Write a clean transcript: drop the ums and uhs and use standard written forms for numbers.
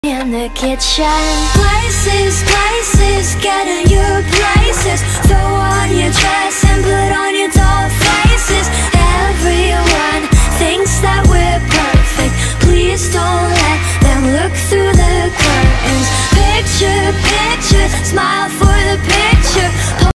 in the kitchen. Places, places, get in your places. Throw on your dress and put on your doll faces. Everyone thinks that we're perfect. Please don't let them look through the curtains. Picture, picture, smile for